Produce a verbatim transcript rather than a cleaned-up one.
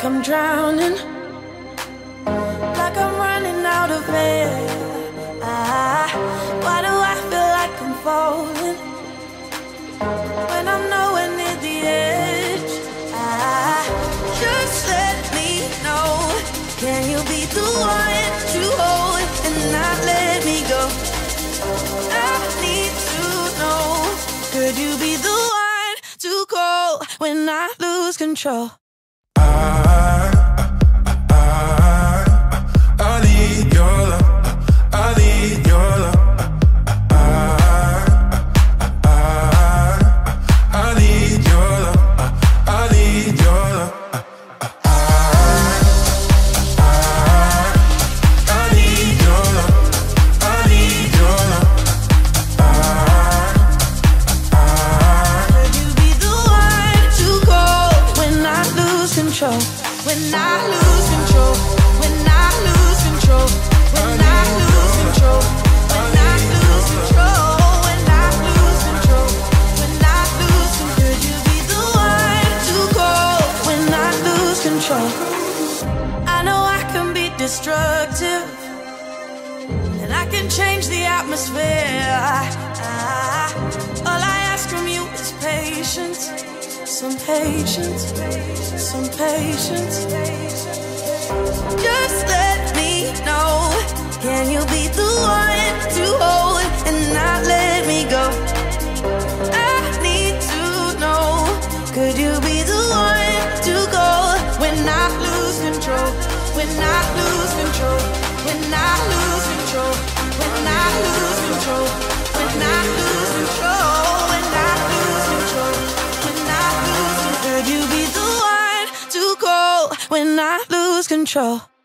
like I'm drowning, like I'm running out of air. Ah, why do I feel like I'm falling when I'm nowhere near the edge? Ah, just let me know, can you be the one to hold and not let me go? I need to know, could you be the one to call when I lose control? I, I, I, I need your love. I need your love. I, I, I, I need your love. I need your love. I, I, I need your love. I need your love. Could you be the one to call when I lose control? When I lose control, when I lose control, when I lose control, when I lose control, when I lose control, when I lose control. Could you be the one to call when I lose control? I know I can be destructive, and I can change the atmosphere. Ah, all I ask from you is patience. Some patience, some patience. Just let me know, can you be the one to hold and not let me go? I need to know, could you be the one to go when I lose control? When I lose control, when I lose control, when I lose control, when I lose control, when I lose control, when I lose control. Could you be the one to call when I lose control?